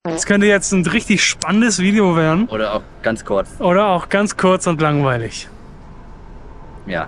Das könnte jetzt ein richtig spannendes Video werden. Oder auch ganz kurz. Oder auch ganz kurz und langweilig. Ja.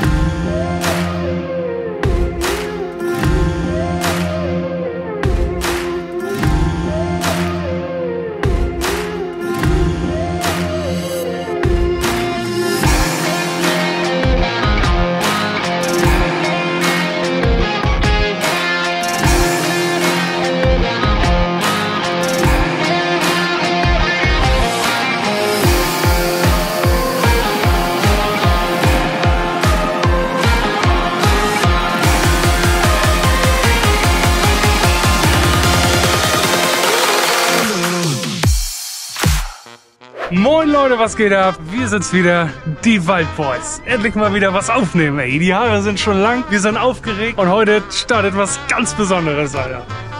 Moin Leute, was geht ab? Wir sind's wieder, die Waldboys. Endlich mal wieder was aufnehmen, ey. Die Haare sind schon lang, wir sind aufgeregt und heute startet was ganz Besonderes, Alter.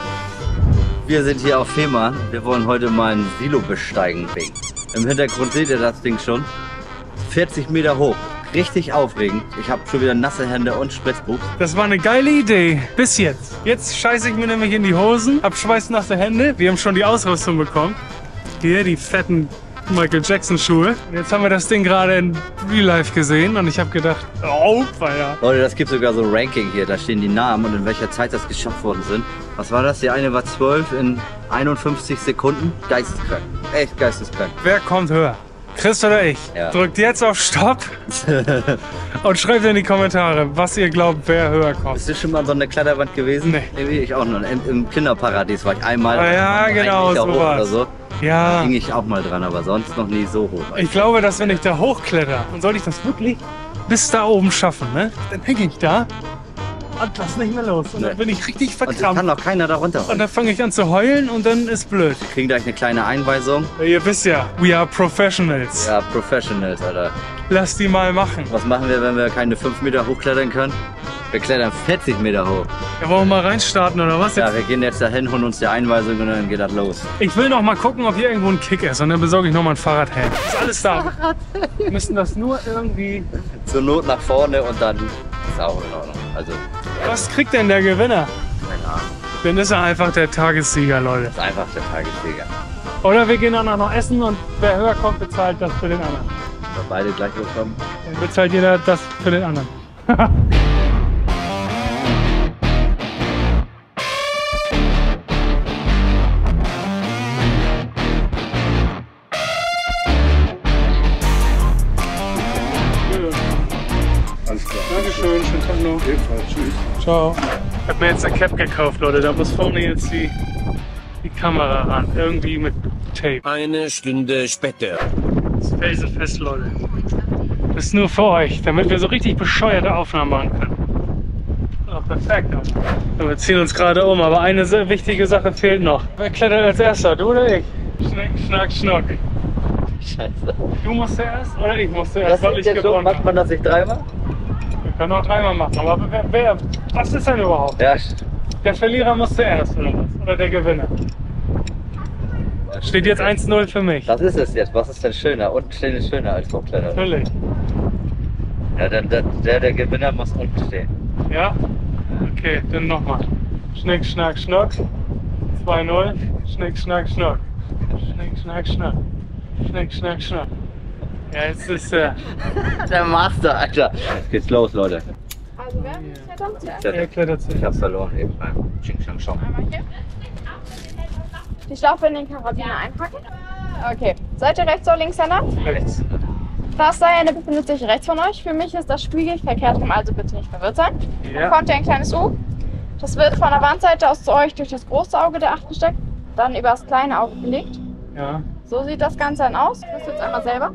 Wir sind hier auf Fehmarn. Wir wollen heute mal ein Silo besteigen. Im Hintergrund seht ihr das Ding schon. 40 Meter hoch. Richtig aufregend. Ich habe schon wieder nasse Hände und Spritzbuch. Das war eine geile Idee. Bis jetzt. Jetzt scheiße ich mir nämlich in die Hosen, hab schweißnasse Hände. Wir haben schon die Ausrüstung bekommen. Hier die fetten Michael Jackson Schuhe. Und jetzt haben wir das Ding gerade in Real Life gesehen und ich habe gedacht, oh, Feier. Leute, das gibt sogar so ein Ranking hier. Da stehen die Namen und in welcher Zeit das geschafft worden sind. Was war das? Die eine war 12 in 51 Sekunden. Geisteskrank. Echt geisteskrank. Wer kommt höher? Chris oder ich? Ja. Drückt jetzt auf Stopp und schreibt in die Kommentare, was ihr glaubt, wer höher kommt. Bist du schon mal an so einer Kletterwand gewesen? Nee. Irgendwie ich auch noch. Im Kinderparadies war ich einmal. Ah, ja, genau, so so war's. oder so. Ja. Da ging ich auch mal dran, aber sonst noch nie so hoch. Ich glaube, dass wenn ich da hochkletter, und soll ich das wirklich bis da oben schaffen, ne? Dann hänge ich da und lass nicht mehr los. Und dann bin ich richtig Und es verkrampft. kann auch keiner da runter. Und dann fange ich an zu heulen und dann ist blöd. Wir kriegen gleich eine kleine Einweisung. Ihr wisst ja, we are professionals. Ja, Professionals, Alter. Lass die mal machen. Was machen wir, wenn wir keine 5 Meter hochklettern können? Wir klettern 40 Meter hoch. Ja, wollen wir mal reinstarten oder was? Ja, wir gehen jetzt dahin, holen uns die Einweisung und dann geht das los. Ich will noch mal gucken, ob hier irgendwo ein Kick ist und dann besorge ich noch mal ein Fahrradhelm. Ist alles da. Wir müssen das nur irgendwie... Zur Not nach vorne und dann ist auch in Ordnung. Also, Was kriegt denn der Gewinner? keine Ahnung. Dann ist er einfach der Tagessieger, Leute. Das ist einfach der Tagessieger. Oder wir gehen danach noch essen und wer höher kommt, bezahlt das für den anderen. Wenn wir beide gleich hochkommen. Dann bezahlt jeder das für den anderen. Alles klar. Dankeschön, schönen Tag noch. Ebenfalls, tschüss. Ciao. Ich habe mir jetzt eine Cap gekauft, Leute. Da muss vorne jetzt die Kamera ran. Irgendwie mit Tape. Eine Stunde später. Das ist felsenfest, Leute. Das ist nur für euch, damit wir so richtig bescheuerte Aufnahmen machen können. Oh, perfekt. Und wir ziehen uns gerade um, aber eine sehr wichtige Sache fehlt noch. Wer klettert als erster, du oder ich? Schnick, schnack, schnuck. Scheiße. Du musst zuerst oder ich muss zuerst, weil ich jetzt so, gewonnen macht habe. man das nicht dreimal? Wir können auch dreimal machen, aber was ist denn überhaupt? Ja, Der Verlierer muss zuerst oder was? Oder der Gewinner? Steht jetzt 1-0 für mich. das ist es jetzt. Was ist denn schöner? Unten stehen ist schöner als hochklettern. Natürlich. Ja, dann der Gewinner muss unten stehen. Ja? Okay, dann nochmal. Schnick, schnack, schnuck. 2-0. Schnick, schnack, schnuck. Schnick, schnack, schnuck. Schnick, schnack, schnuck. Ja, jetzt ist Der Master, Alter. Jetzt geht's los, Leute. Also wer klettert zuerst? er klettert Ich zuerst. hab's verloren eben beim Ching Chang Chong. Einmal hier. Die Schlaufe in den Karabiner einpacken. Okay. Seid ihr Rechts- oder Linkshänder? Rechts. Das Seil befindet sich rechts von euch. Für mich ist das Spiegel verkehrt rum, also bitte nicht verwirrt sein. Ja. Dann kommt hier ein kleines U. Das wird von der Wandseite aus zu euch durch das große Auge der 8. gesteckt, dann über das kleine Auge gelegt. Ja. So sieht das Ganze dann aus. Das jetzt einmal selber.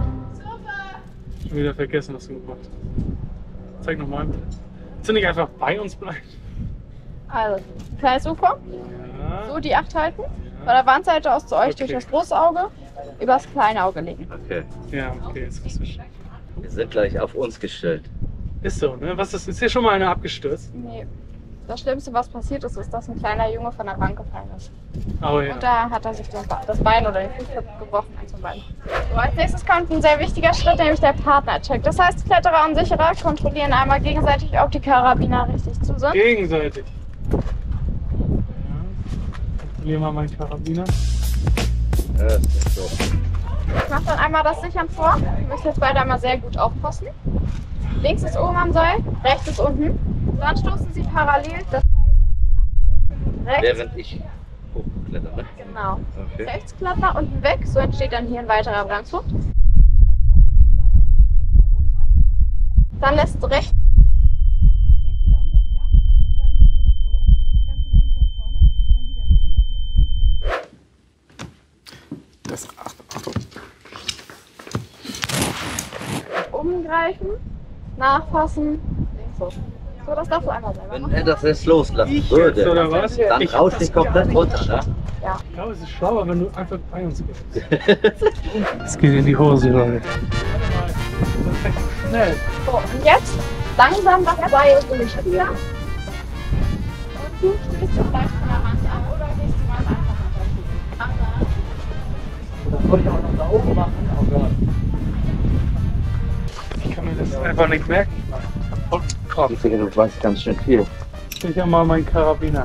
Schon wieder vergessen, was du gemacht hast. Zeig nochmal. Willst du nicht einfach bei uns bleiben? Also, kleines U kommt. Ja. So die 8 halten. Von der Wandseite aus zu euch durch das große Auge, über das kleine Auge legen. Okay. Ja, okay, jetzt bist du schon. Wir sind gleich auf uns gestellt. Ist so, ne? Was ist hier schon mal einer abgestürzt? Nee. Das Schlimmste, was passiert ist, ist, dass ein kleiner Junge von der Bank gefallen ist. Oh ja. Und da hat er sich das Bein oder den Fuß gebrochen, eins von beiden. So, als nächstes kommt ein sehr wichtiger Schritt, nämlich der Partnercheck. Das heißt, Kletterer und Sicherer kontrollieren einmal gegenseitig, ob die Karabiner richtig zu sind. Gegenseitig. Kontrolliere mal meinen Karabiner. Das ist so. Ich mache dann einmal das Sichern vor. Ihr müsst jetzt beide einmal sehr gut aufpassen. Links ist oben am Seil, rechts ist unten. Dann stoßen Sie parallel das Seil durch die Acht. Rechts. Während ich hochkletter, ne? Genau. Okay. Rechts klappen, unten weg. So entsteht dann hier ein weiterer Bremspunkt. Dann lässt rechts los, geht wieder unter die Acht und dann links hoch. Das Ganze dann von vorne, dann wieder ziehen. Das, Achtung. Umgreifen, nachfassen, links hoch. So, das darfst du einmal selber Wenn machen. er das jetzt loslassen Jetzt, würde, oder was? dann Ich rauscht dich komplett runter, ne? Ja. Ich glaube, es ist schlauer, wenn du einfach bei uns gehst. Es geht in die Hose, Leute. Schnell. So, und jetzt langsam das Seil durch hier. Und du schließt es gleich von der Hand an oder gehst du mal einfach Das wollte ich auch noch da oben machen, aber Ich kann mir das einfach nicht merken. Und komm, du weißt ganz schön viel. ich habe mal meinen Karabiner.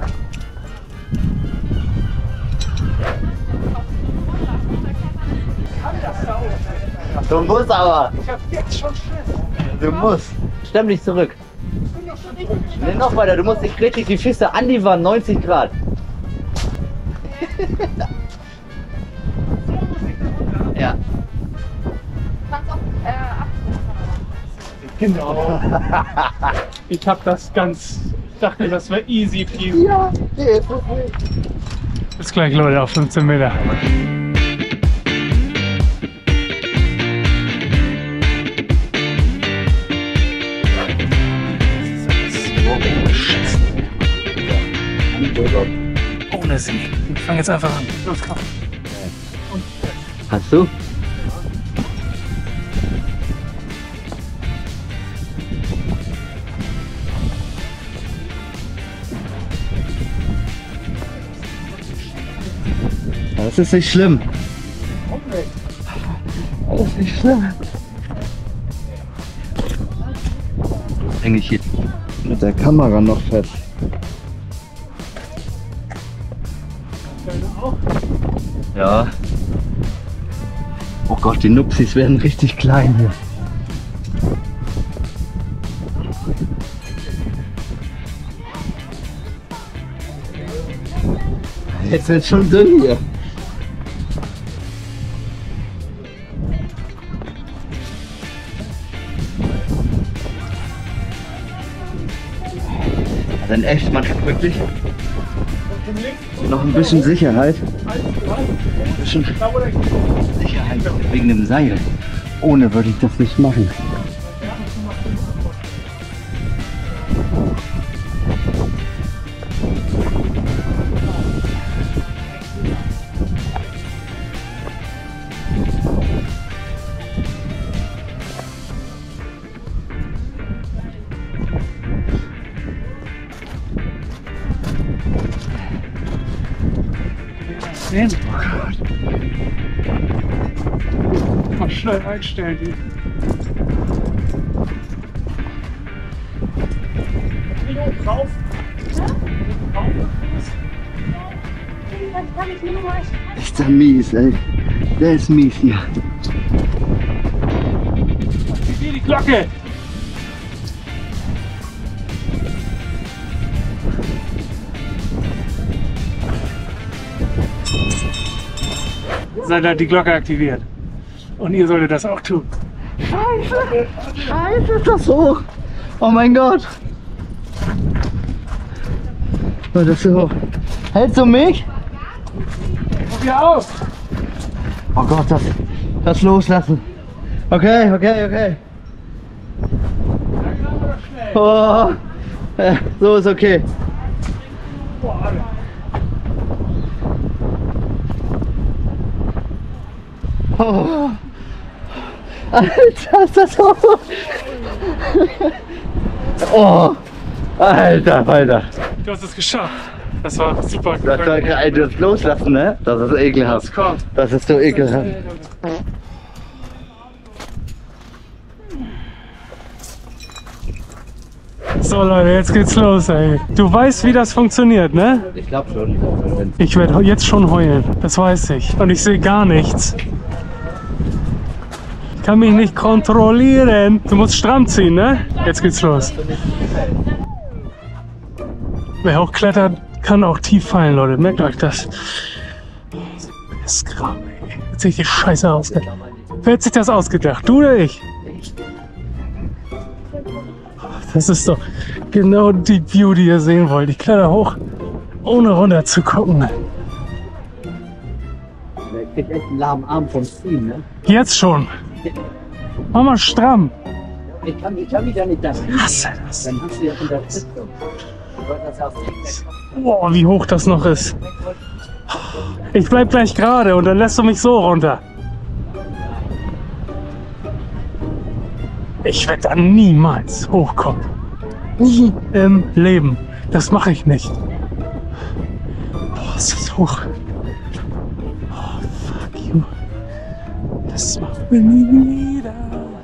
Du musst aber! Ich hab jetzt schon Schiss. Du musst! Stemm dich zurück! Nee, noch weiter, du musst dich richtig die Füße an die Wand, 90 Grad. Ja. Du kannst auch Genau. Ich hab das ganz. Ich dachte, das wäre easy peasy. Ja, nee, ist das nicht. Bis gleich, Leute, auf 15 Meter. Ohne sie. Ich fange jetzt einfach an. Los, komm. Hast du? Das ist nicht schlimm. Das ist nicht schlimm. Hänge ich hier mit der Kamera noch fest. Ja. Oh Gott, die Nupsis werden richtig klein hier. Jetzt wird schon dünn hier. Also in echt, man hat wirklich noch ein bisschen Sicherheit. Ein bisschen Sicherheit wegen dem Seil. Ohne würde ich das nicht machen. Sehen. Oh Gott. Mal schnell einstellen die. Drauf. Ist der mies, ey. Der ist mies hier. Aktivier die Glocke. Seid hat die Glocke aktiviert. Und ihr solltet das auch tun. Scheiße! Scheiße, ist das hoch! Oh mein Gott! Oh, das ist so hoch. Hältst du mich? Probier auf! Oh Gott, das loslassen. Okay, okay, okay. Oh, so ist okay. Oh. Alter, ist das hoch! Oh! Alter, Alter! Du hast es geschafft. Das war super. Das soll das loslassen, ne? Das ist ekelhaft. Das kommt. Das ist so ekelhaft. So, So Leute, jetzt geht's los, ey. Du weißt, wie das funktioniert, ne? Ich glaube schon. Ich werde jetzt schon heulen, das weiß ich. Und ich sehe gar nichts. Ich kann mich nicht kontrollieren. Du musst stramm ziehen, ne? Jetzt geht's los. Wer hochklettert, kann auch tief fallen, Leute. Merkt euch das. Das ist Kram, ey. Jetzt sehe ich die Scheiße ausgedacht. Wer hat sich das ausgedacht? Du oder ich? Das ist doch genau die View, die ihr sehen wollt. Ich kletter hoch, ohne runter zu gucken. Der kriegt echt einen lahmen Arm vom Ziehen, ne? Jetzt schon. Mach mal stramm. Ich kann mich ja nicht das. Hasse das. Dann hast du ja Unterstützung. Boah, wie hoch das noch ist. Ich bleib gleich gerade und dann lässt du mich so runter. Ich werde da niemals hochkommen. Nie im Leben. Das mache ich nicht. Boah, ist das hoch. Oh, fuck you. Das machen wir nie wieder.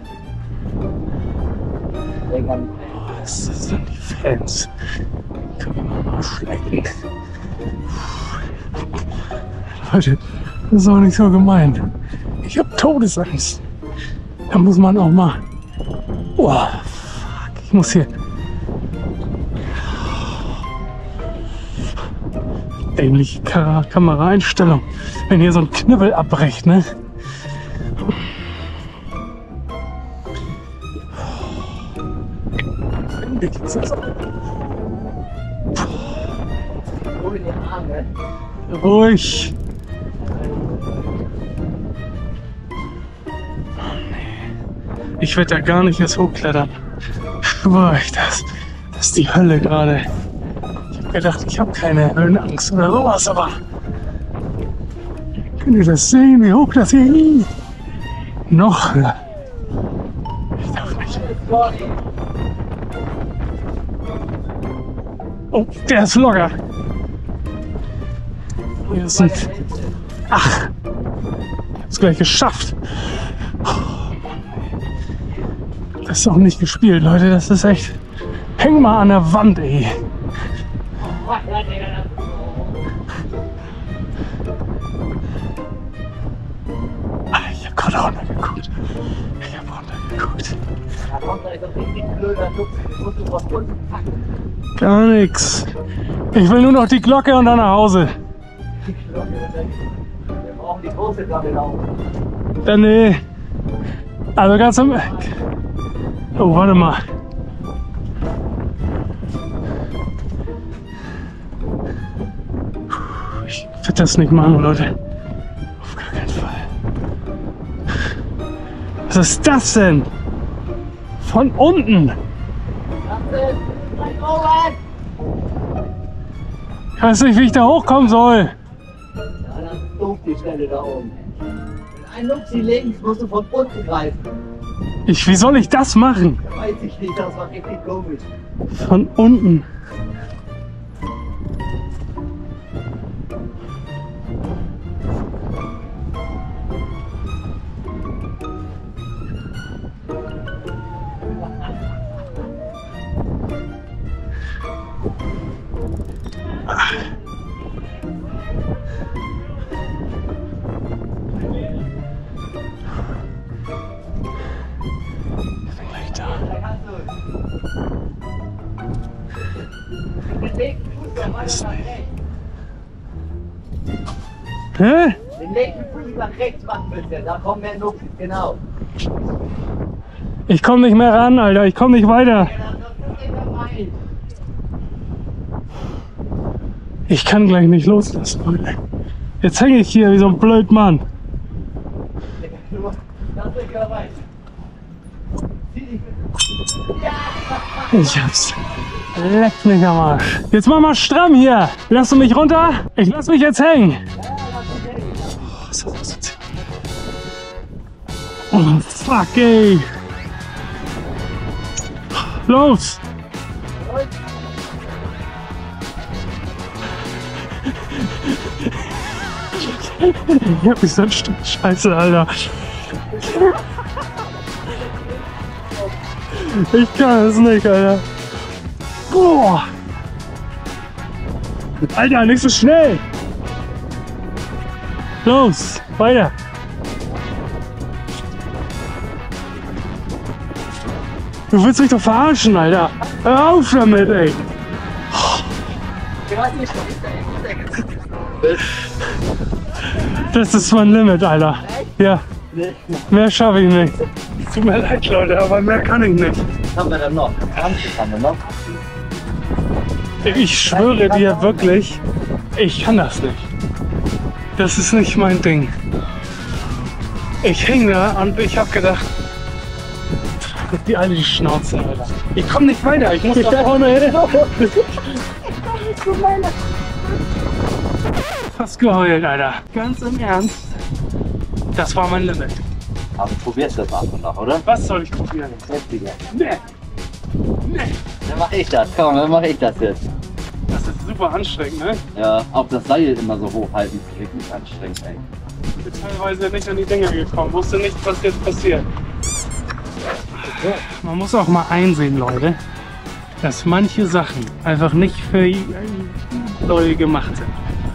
Oh, das sind die Fans. Können wir mal schlecken. Leute, das ist auch nicht so gemein. Ich habe Todesangst. Da muss man auch mal. Oh, fuck. Ich muss hier. Dämliche Kameraeinstellung. Wenn hier so ein Knibbel abbricht, ne? Ruhig. Ich werde da gar nicht erst hochklettern. Schwör ich das. Das ist die Hölle gerade. Ich habe gedacht, ich habe keine Höhenangst oder sowas, aber könnt ihr das sehen, wie hoch das hier liegt? Noch höher. Ich darf nicht. Oh, der ist locker. Hier sind. Ach, ich hab's gleich geschafft. Das ist auch nicht gespielt, Leute. Das ist echt. Häng mal an der Wand, ey. Ich hab gerade runtergeguckt. Gar nichts. Ich will nur noch die Glocke und dann nach Hause. Wir brauchen die große Glocke laufen. Dann nee. Also ganz am. Oh, warte mal. Ich werde das nicht machen, Leute. Auf gar keinen Fall. Was ist das denn? Von unten. Ich weiß nicht, wie ich da hochkommen soll. Ja, das ist doof, die Stelle da oben. Wenn ein Luxi links, musst du von unten greifen. Wie soll ich das machen? Weiß ich nicht, das war richtig komisch. Von unten. Hä? Den linken Fuß nach rechts machen bitte, da kommen mehr Luxis, genau. Ich komme nicht mehr ran, Alter. Ich komme nicht weiter. Ich kann gleich nicht loslassen, Leute. Jetzt hänge ich hier wie so ein blöd Mann. Ich hab's. Leck mich am Arsch. Jetzt mach mal stramm hier. Lass du mich runter? Ich lass mich jetzt hängen. Oh, ist das asozial. Oh, fuck, ey. Los. Ich hab mich so ein Stück Scheiße, Alter. Ich kann es nicht, Alter. Boah! Alter, nicht so schnell! Los, weiter! Du willst mich doch verarschen, Alter! Hör auf damit, ey! Das ist mein Limit, Alter. Ja. Mehr schaffe ich nicht. Tut mir leid, Leute, aber mehr kann ich nicht. Was haben wir denn noch? 20 haben wir noch. Ich schwöre dir wirklich, ich kann das nicht. Das ist nicht mein Ding. Ich hing da und ich hab gedacht, die alle die Schnauze, Alter. Ich komm nicht weiter, ich muss da vorne hin. Fast geheult, Alter. Ganz im Ernst. Das war mein Limit. Aber du probierst das einfach noch, oder? Was soll ich probieren? Heftiger. Nee. Nee. Dann mach ich das. Komm, dann mach ich das jetzt. Das ist super anstrengend, ne? Ja, auch das Seil immer so hochhalten ist wirklich anstrengend, ey. Ich bin teilweise nicht an die Dinge gekommen. Wusste nicht, was jetzt passiert. Man muss auch mal einsehen, Leute, dass manche Sachen einfach nicht für Leute gemacht sind.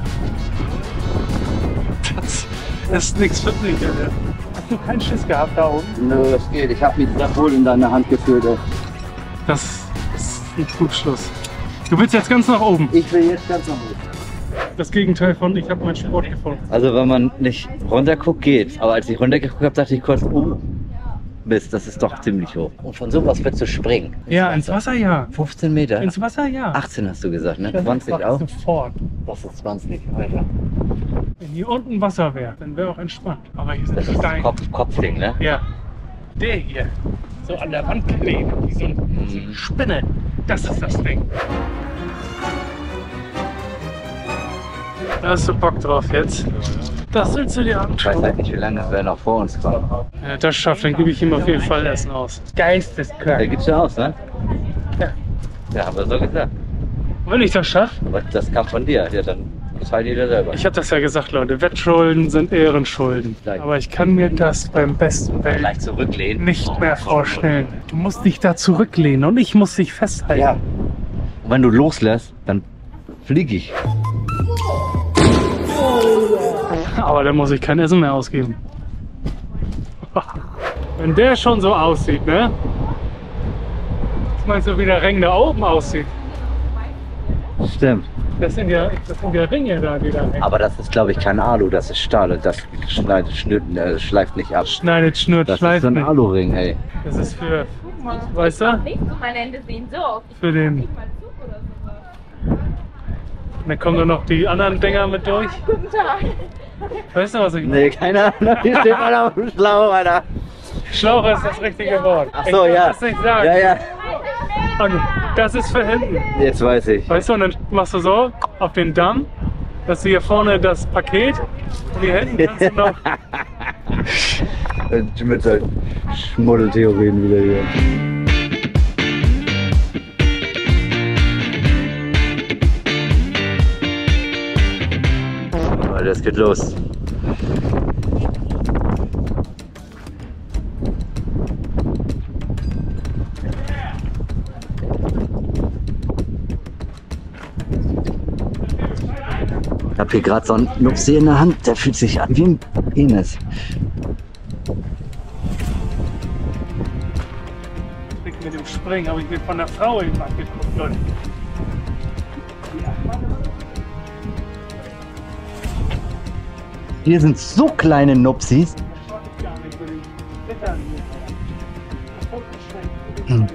Das ist nichts für mich, Alter. Hast du keinen Schiss gehabt da oben? Nö, das geht. Ich hab mich das wohl in deine Hand geführt, ey. Das ist ein Trugschluss. Du willst jetzt ganz nach oben. Ich will jetzt ganz nach oben. Das Gegenteil von, ich habe meinen Sport gefunden. Also wenn man nicht runterguckt, geht's. Aber als ich runtergeguckt habe, dachte ich kurz, Mist, das ist doch ziemlich hoch. Und von sowas willst du springen? Ja, ins Wasser ja. 15 Meter? Ins Wasser ja. 18 hast du gesagt, ne? Das 20 macht auch? sofort. Das ist 20, Alter. Wenn hier unten Wasser wäre, dann wäre auch entspannt. Aber hier Das sind ist Steine. Kopfding, ne? Ja. Der hier. So an der Wand kleben. Wie so eine Spinne. Das ist das Ding. Da hast du Bock drauf jetzt. Das willst du dir Ich weiß anschauen. halt nicht, wie lange wer noch vor uns kommt. Wenn er das schafft, dann gebe ich ihm auf jeden Fall Essen aus. Der Geisteskrank. gibt's ja aus, ne? Ja. Ja, haben wir so gesagt. Wenn ich das schaffe, Aber das kam von dir. Ja, dann gefällt dir selber. ich habe das ja gesagt, Leute, Wettschulden sind Ehrenschulden. Gleich. Aber ich kann mir das beim besten Willen Gleich zurücklehnen. nicht mehr vorstellen. Du musst dich da zurücklehnen und ich muss dich festhalten. Ja. Und wenn du loslässt, dann flieg ich. Aber dann muss ich kein Essen mehr ausgeben. Wenn der schon so aussieht, ne? Was meinst du, wie der Ring da oben aussieht? Stimmt. Das sind ja Ringe da, die da hängen. Aber das ist, glaube ich, kein Alu, das ist Stahl. Und das schleift nicht ab. Schneidet, schnürt, Das ist schleift so ein nicht. Alu-Ring, ey. Das ist für, weißt du, Meine Hände sehen so aus. für den. Mal Zug oder sowas. Und dann kommen dann noch die anderen Dinger mit durch. Guten Tag. Weißt du, was ich meine? Nee, keine Ahnung. Hier steht mal auf dem Schlauch, Alter. Schlauch ist das richtige Wort. Ach Ich so, darf ja. das nicht sagen. Ja, ja. Und das ist für hinten. Jetzt weiß ich. Weißt du, und dann machst du so auf den Damm, dass du hier vorne das Paket und hier hinten kannst du noch. Mit seinen Schmuddeltheorien wieder hier. Leute, es geht los. Ich hab hier gerade so einen Nupsi in der Hand, der fühlt sich an wie ein Penis. Mit dem Springen habe ich mir von der Frau eben angeguckt, Leute. Hier sind so kleine Nupsis. Das schaue ich gar nicht für die Blättern hier. Hm.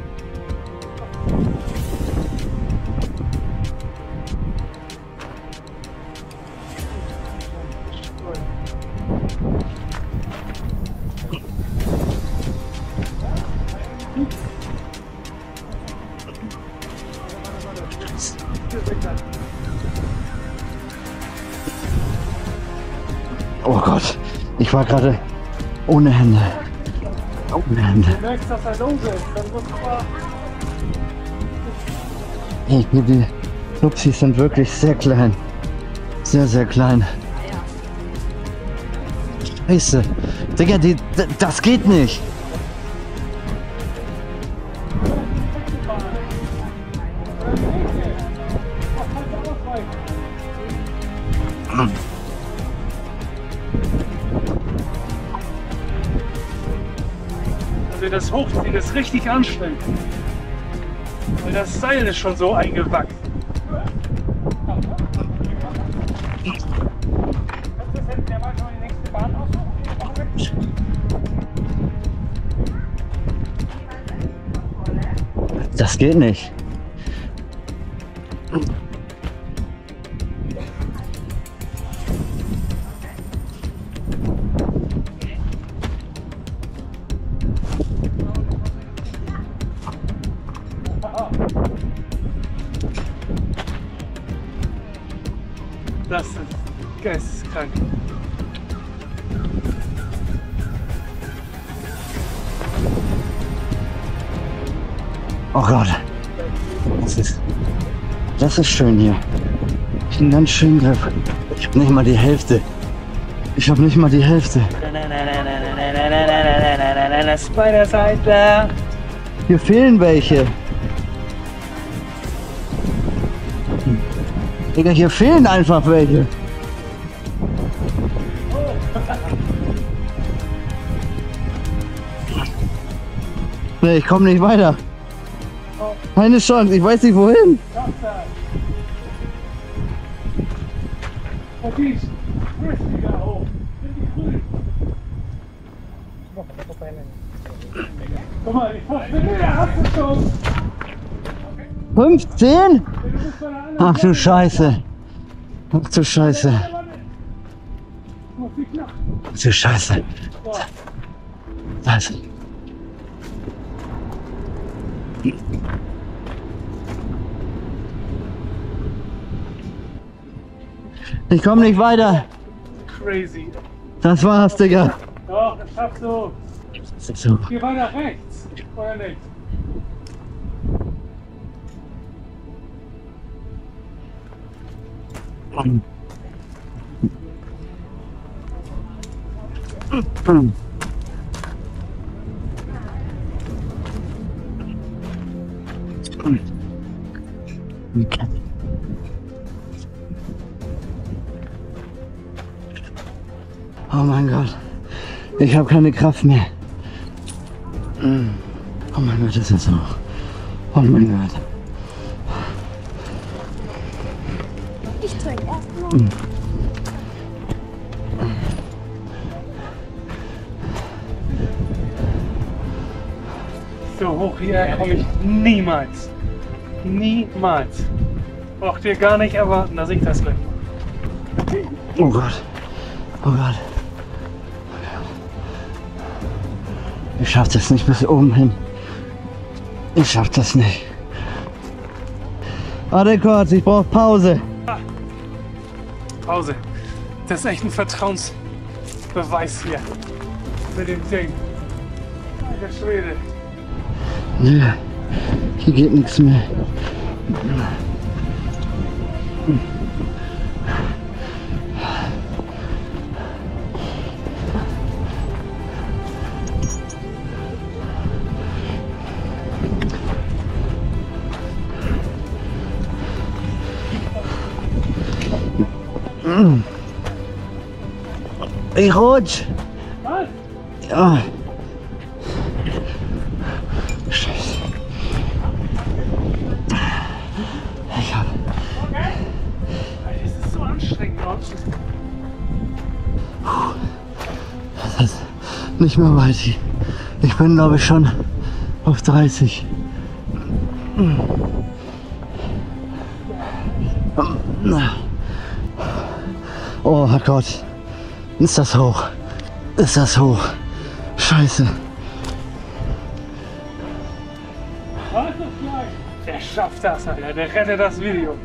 Oh Gott, ich war gerade ohne Hände. Ohne Hände. Du merkst, dass er los ist, dann musst du mal. Hey, die Nupsis sind wirklich sehr klein. Sehr, sehr klein. Scheiße. Digga, das geht nicht. Also das Hochziehen ist richtig anstrengend. Weil das Seil ist schon so eingewachsen. Das geht nicht. Das ist geisteskrank. Oh Gott. Das ist schön hier. Ich bin ganz schön Griff. Ich habe nicht mal die Hälfte. Ich habe nicht mal die Hälfte. Spider-Seidler. Hier fehlen welche. Digga, hier fehlen einfach welche. Nee, ich komme nicht weiter. Keine Chance, ich weiß nicht wohin. Guck mal, ich hast du schon. 15? Ach du Scheiße. Ach du Scheiße. Ach du Scheiße. Was? Ich komme nicht weiter. Crazy. Das war's, Digga. Doch, das schaffst du. So. Geh weiter rechts, oder nicht? Oh mein Gott, ich habe keine Kraft mehr. Oh mein Gott, das ist auch. Oh mein Gott. Ich trinke erstmal. So hoch hierher komme ich niemals. Niemals. Braucht ihr gar nicht erwarten, dass ich das gleich mache. Oh Gott. Oh Gott. Ich schaff das nicht bis oben hin. Ich schaff das nicht. Warte kurz, ich brauche Pause. Pause. Das ist echt ein Vertrauensbeweis hier. Mit dem Ding. Alter Schwede. Nee, hier geht nichts mehr. Ich rutsch. Was? Ja. Scheiße. Ich hab. Das ist so anstrengend. Das ist nicht mehr weit. Ich bin, glaube ich, schon auf 30. Oh Gott. Ist das hoch? Ist das hoch? Scheiße. Was ist gleich? Der schafft das, Alter. Der rettet das Video.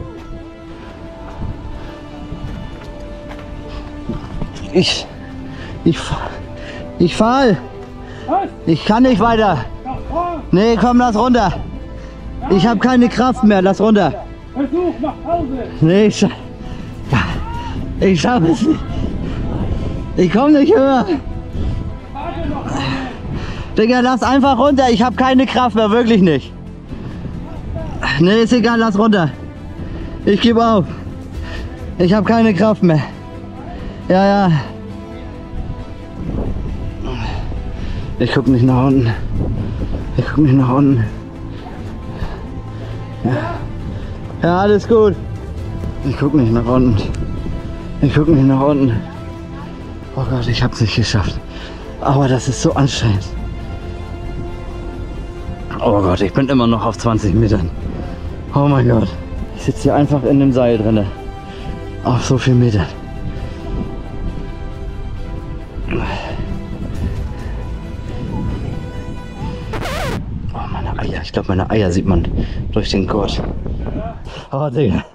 Ich fall. Was? Ich kann nicht weiter. Nach vorn. Nee, komm, lass runter. Ich habe keine Kraft mehr. Lass runter. Versuch, mach Pause. Nee, ich schaff es nicht. Ich komme nicht höher. Warte noch. Digga, lass einfach runter. Ich habe keine Kraft mehr, wirklich nicht. Ne, ist egal, lass runter. Ich gebe auf. Ich habe keine Kraft mehr. Ja, ja. Ich guck nicht nach unten. Ich guck nicht nach unten. Ja, ja, alles gut. Ich guck nicht nach unten. Ich guck nicht nach unten. Oh Gott, ich hab's nicht geschafft. Aber das ist so anstrengend. Oh Gott, ich bin immer noch auf 20 Metern. Oh mein Gott. Ich sitze hier einfach in dem Seil drinne. Auf so viel Metern. Oh, meine Eier. Ich glaube, meine Eier sieht man durch den Gurt. Oh, Digga.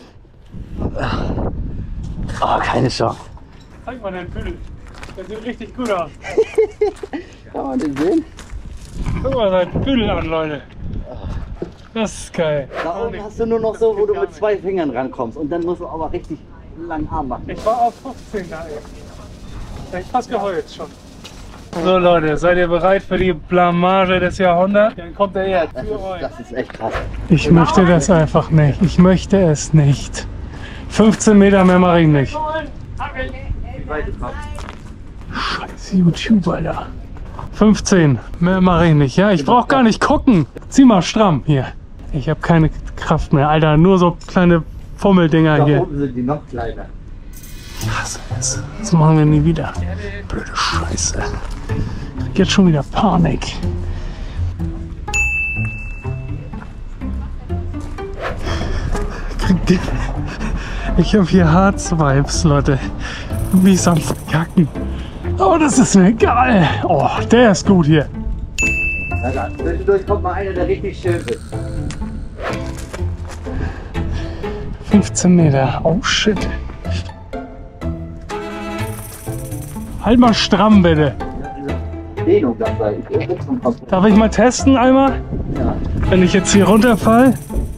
Oh, keine Chance. Zeig mal deinen Büdel. Der sieht richtig gut aus. Kann man den sehen? Guck mal seinen Büdel an, Leute. Das ist geil. Da oben hast du nur noch so, wo du mit 2 Fingern rankommst. Und dann musst du aber richtig langen Arm machen. Ich war auf 15 da eben. Ich hab fast geheult schon. So Leute, seid ihr bereit für die Blamage des Jahrhunderts? Dann kommt er jetzt für euch. Das ist echt krass. Ich möchte das einfach nicht. Ich möchte es nicht. 15 Meter mehr mache ich nicht. Wie weit ist das? Scheiß YouTube, Alter. 15, mehr mache ich nicht. Ja, ich brauche gar nicht gucken. Zieh mal stramm hier. Ich habe keine Kraft mehr, Alter. Nur so kleine Fummeldinger Da hier. oben sind die noch kleiner. Ich hasse es. Das machen wir nie wieder. Blöde Scheiße. Ich krieg jetzt schon wieder Panik. Ich habe hier Harz-Vibes, Leute. Wie sonst kacken. Aber das ist mir egal. Oh, der ist gut hier. Ja, zwischendurch kommt mal einer, der richtig schön ist. 15 Meter. Oh shit. Halt mal stramm, bitte. Dehnung dabei. Darf ich mal testen einmal? Ja. Wenn ich jetzt hier runterfall.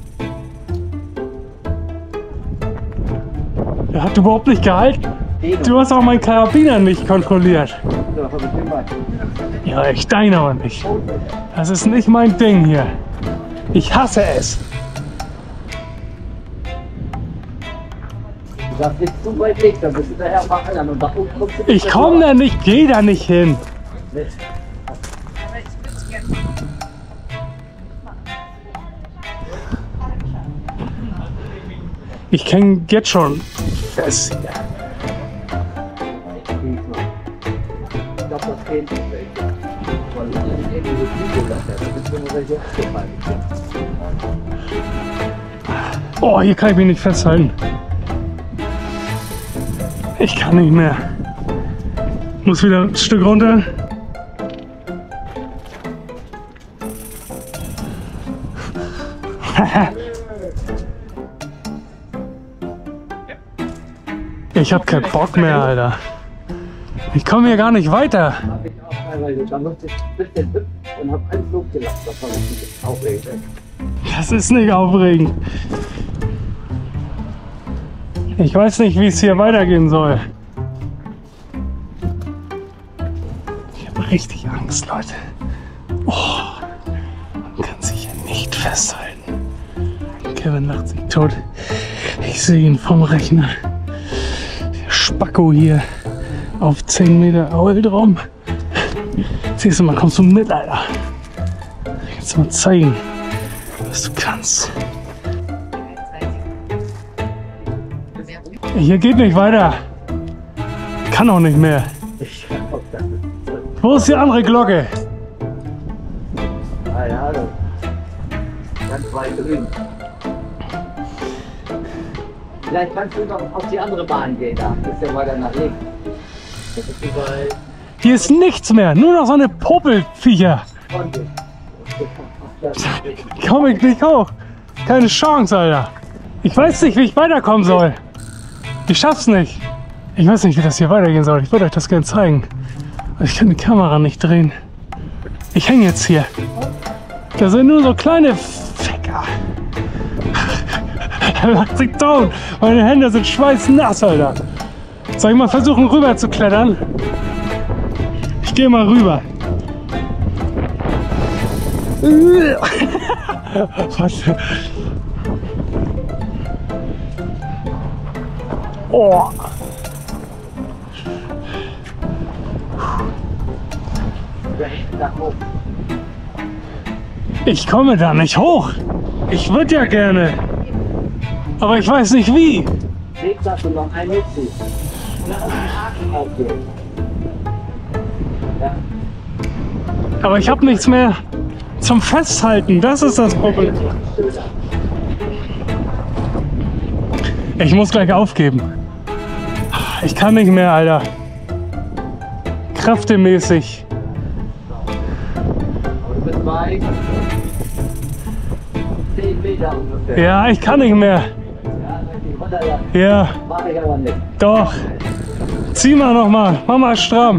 Der hat überhaupt nicht gehalten. Du hast auch meinen Karabiner nicht kontrolliert. Ja, ich deine aber nicht. Das ist nicht mein Ding hier. Ich hasse es. Du darfst nicht zu weit weg, dann bist du daher verhindern und da oben kommst du nicht. Ich komme da nicht, geh da nicht hin. Ich kenne jetzt schon fest hier. Ich glaube, das geht nicht weg. Weil ich irgendwie so viel gesagt habe, da bist du nur welche aufgefallen. Oh, hier kann ich mich nicht festhalten. Ich kann nicht mehr. Muss wieder ein Stück runter. Ich hab keinen Bock mehr, Alter. Ich komme hier gar nicht weiter. Hab ich auch teilweise. Da musste ich ein bisschen hüpfen und hab einen Flug gelassen. Das war richtig aufregend. Das ist nicht aufregend. Ich weiß nicht, wie es hier weitergehen soll. Ich habe richtig Angst, Leute. Oh, man kann sich hier nicht festhalten. Kevin lacht sich tot. Ich sehe ihn vom Rechner. Der Spacko hier auf 10 Meter Aueldrum. Siehst du mal, kommst du mit, Alter. Jetzt mal zeigen, was du kannst. Hier geht nicht weiter. Kann auch nicht mehr. Wo ist die andere Glocke? Ah ja, hallo. Ganz weit drüben. Vielleicht kannst du noch auf die andere Bahn gehen, da. Das ist ja weiter nach links. Das ist überall Hier ist nichts mehr. Nur noch so eine Popelviecher. Konto. Komm ich nicht hoch. Keine Chance, Alter. Ich weiß nicht, wie ich weiterkommen soll. Ich schaff's nicht. Ich weiß nicht, wie das hier weitergehen soll. Ich würde euch das gerne zeigen. Aber ich kann die Kamera nicht drehen. Ich hänge jetzt hier. Das sind nur so kleine Ficker. Er lacht sich tot. Meine Hände sind schweißnass, Alter. Soll ich mal versuchen, rüber zu klettern? Ich gehe mal rüber. Warte. Oh. Ich komme da nicht hoch. Ich würde ja gerne. Aber ich weiß nicht wie. Aber ich habe nichts mehr zum Festhalten. Das ist das Problem. Ich muss gleich aufgeben. Ich kann nicht mehr, Alter. Kräftemäßig. Ja, ich kann nicht mehr. Ja. Doch. Zieh mal noch mal. Mach mal stramm.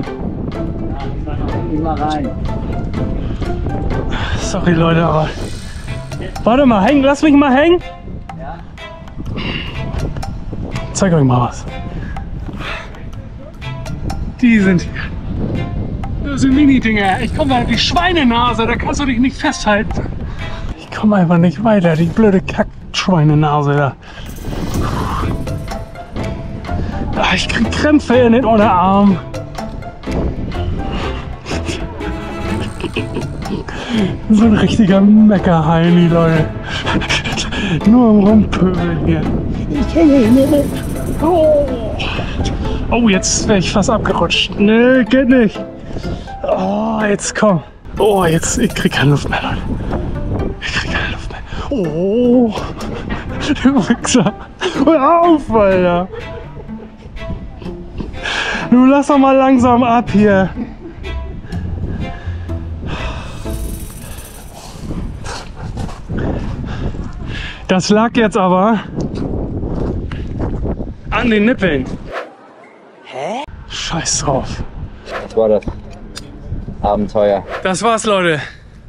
Sorry Leute, aber. Warte mal, hängen. Lass mich mal hängen. Zeig euch mal was. Die sind hier. Das sind Mini-Dinger. Ich komme an die Schweinenase, da kannst du dich nicht festhalten. Ich komme einfach nicht weiter, die blöde Kack-Schweinenase da. Ich krieg Krämpfe in den Unterarm. So ein richtiger Meckerheini, Leute. Nur am Rumpöbeln hier. Oh, jetzt wäre ich fast abgerutscht. Nee, geht nicht. Oh, jetzt komm. Oh, jetzt, ich krieg keine Luft mehr, Leute. Ich krieg keine Luft mehr. Oh, du Wichser. Hör auf, Alter. Du lass doch mal langsam ab hier. Das lag jetzt aber an den Nippeln. Hä? Scheiß drauf. Das war das Abenteuer. Das war's, Leute.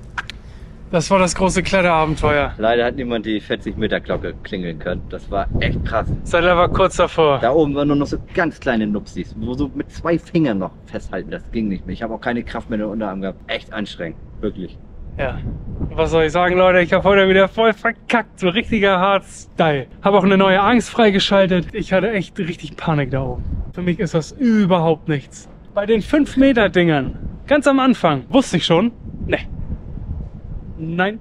Das war das große Kletterabenteuer. Leider hat niemand die 40-Meter-Glocke klingeln können. Das war echt krass. Seidler war kurz davor. Da oben waren nur noch so ganz kleine Nupsis, wo so mit 2 Fingern noch festhalten. Das ging nicht mehr. Ich habe auch keine Kraft mehr in den Unterarm gehabt. Echt anstrengend. Wirklich. Ja. Was soll ich sagen, Leute? Ich habe heute wieder voll verkackt. So richtiger Hardstyle. Habe auch eine neue Angst freigeschaltet. Ich hatte echt richtig Panik da oben. Für mich ist das überhaupt nichts. Bei den 5-Meter-Dingern, ganz am Anfang, wusste ich schon, ne. Nein.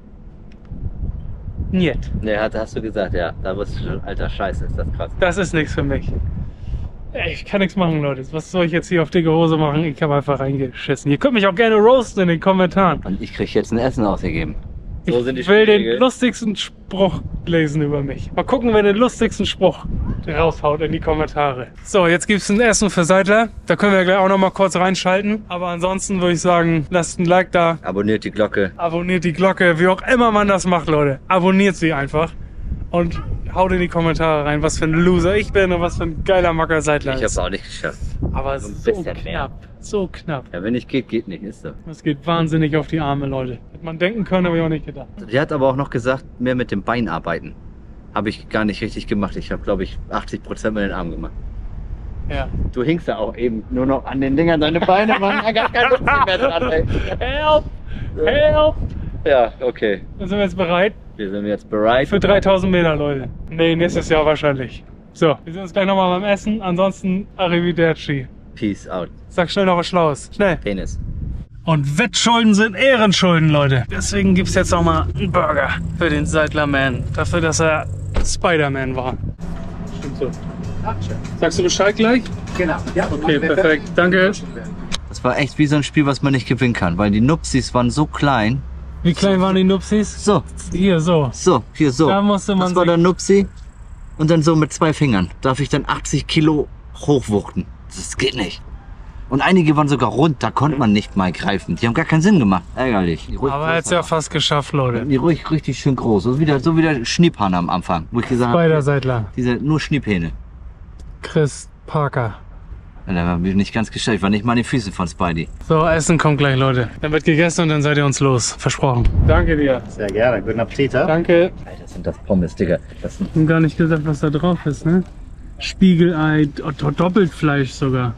Niet. Ne, hast du gesagt, ja. Da wusste ich schon, alter Scheiße, ist das krass. Das ist nichts für mich. Ey, ich kann nichts machen, Leute. Was soll ich jetzt hier auf dicke Hose machen? Ich habe einfach reingeschissen. Ihr könnt mich auch gerne roasten in den Kommentaren. Und ich krieg jetzt ein Essen ausgegeben. So sind die Ich will den Spielregeln. lustigsten Spruch lesen über mich. Mal gucken, wer den lustigsten Spruch raushaut in die Kommentare. So, jetzt gibt es ein Essen für Seidler. Da können wir gleich auch noch mal kurz reinschalten. Aber ansonsten würde ich sagen, lasst ein Like da. Abonniert die Glocke. Abonniert die Glocke, wie auch immer man das macht, Leute. Abonniert sie einfach. Und haut in die Kommentare rein, was für ein Loser ich bin und was für ein geiler Macker Seidler Ich ist. hab's auch nicht geschafft. Aber so ein so bisschen mehr. knapp. So knapp. Ja, wenn nicht geht, geht nicht, ist so. Das geht wahnsinnig auf die Arme, Leute. Hätte man denken können, habe ich auch nicht gedacht. Die hat aber auch noch gesagt, mehr mit dem Bein arbeiten. Habe ich gar nicht richtig gemacht. Ich habe, glaube ich, 80% mit den Armen gemacht. Ja. Du hingst ja auch eben nur noch an den Dingern, deine Beine machen ja gar keine Lust mehr dran. Ey. Help! Help! Ja, okay. Dann sind wir jetzt bereit Wir sind jetzt bereit. für 3000 Meter, Leute. Nee, nächstes Jahr wahrscheinlich. So, wir sehen uns gleich nochmal beim Essen. Ansonsten Arrivederci. Peace out. Sag schnell noch was Schlaues. Schnell. Penis. Und Wettschulden sind Ehrenschulden, Leute. Deswegen gibt es jetzt nochmal einen Burger für den Seidler-Man. Dafür, dass er Spider-Man war. Stimmt so. Sagst du Bescheid gleich? Genau. Ja, Okay, perfekt. Danke. Das war echt wie so ein Spiel, was man nicht gewinnen kann, weil die Nupsis waren so klein. Wie klein waren die Nupsis? So, Hier, so. so, hier so. Da musste man das war sich- der Nupsi. Und dann so mit 2 Fingern. Darf ich dann 80 Kilo hochwuchten. Das geht nicht. Und einige waren sogar rund, da konnte man nicht mal greifen. Die haben gar keinen Sinn gemacht. Ärgerlich. Die ruhig Aber er hat es ja fast geschafft, Leute. Die ruhig richtig schön groß. So wie der Schniephahn am Anfang. Wo ich gesagt habe, Spider-Seidler. diese nur Schniephähne. Chris Parker. Und da war mir nicht ganz gescheit. Ich war nicht mal an den Füßen von Spidey. So, Essen kommt gleich, Leute. Dann wird gegessen und dann seid ihr uns los. Versprochen. Danke dir. Sehr gerne. Guten Appetit. Ja? Danke. Alter, sind das Pommes, Digga. Das sind Ich hab gar nicht gesagt, was da drauf ist, ne? Spiegelei, Doppelfleisch sogar.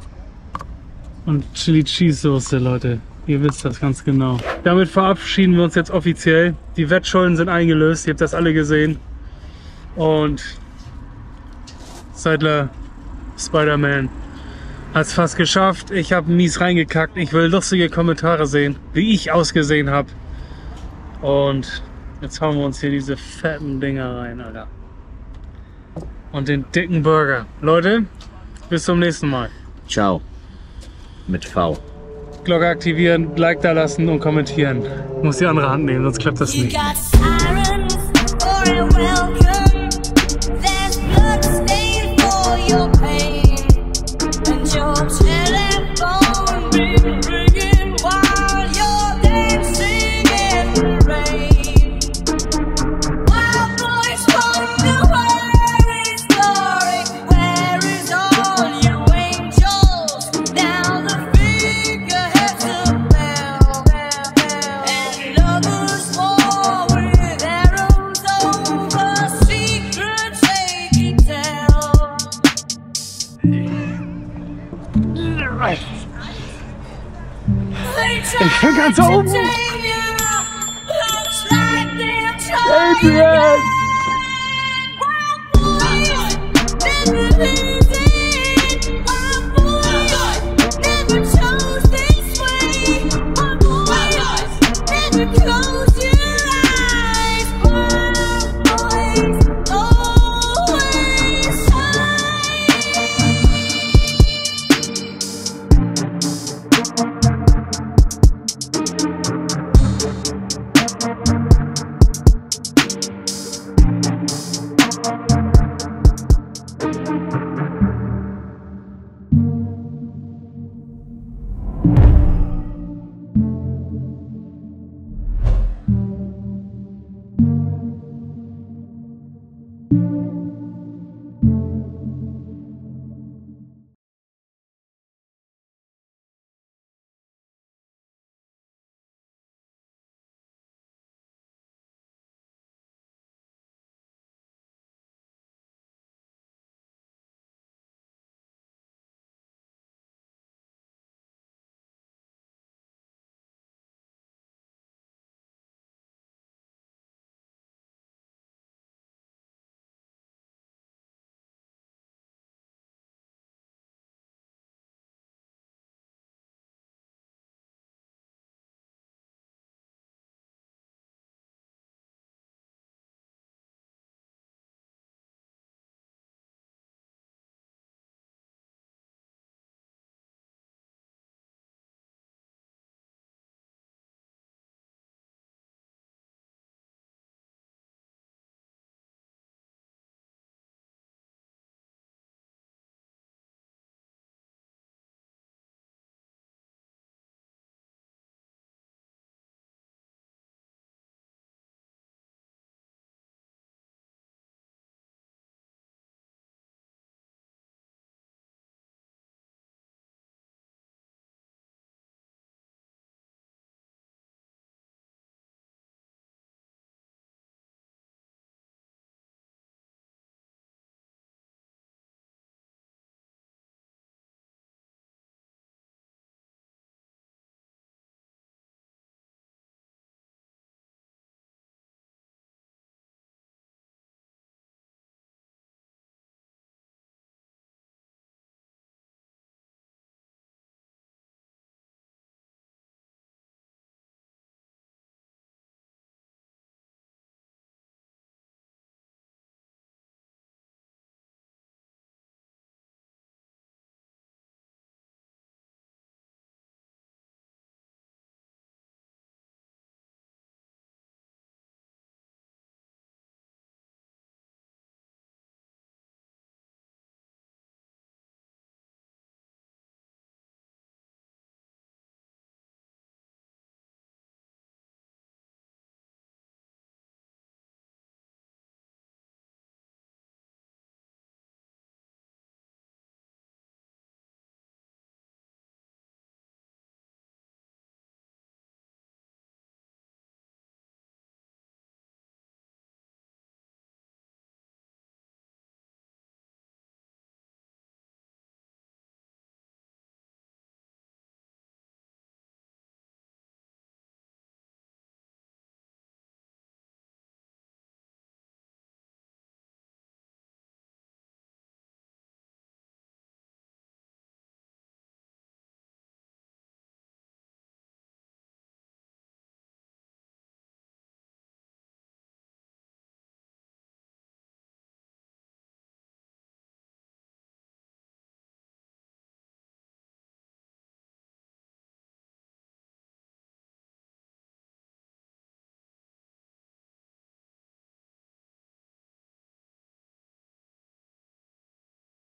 Und Chili Cheese Soße, Leute. Ihr wisst das ganz genau. Damit verabschieden wir uns jetzt offiziell. Die Wettschulden sind eingelöst. Ihr habt das alle gesehen. Und Seidler Spider-Man. Hat's fast geschafft. Ich habe mies reingekackt. Ich will lustige Kommentare sehen, wie ich ausgesehen habe. Und jetzt hauen wir uns hier diese fetten Dinger rein, Alter. Und den dicken Burger. Leute, bis zum nächsten Mal. Ciao. Mit V. Glocke aktivieren, Like da lassen und kommentieren. Ich muss die andere Hand nehmen, sonst klappt das nicht. Ich bin ganz oben. Adrian!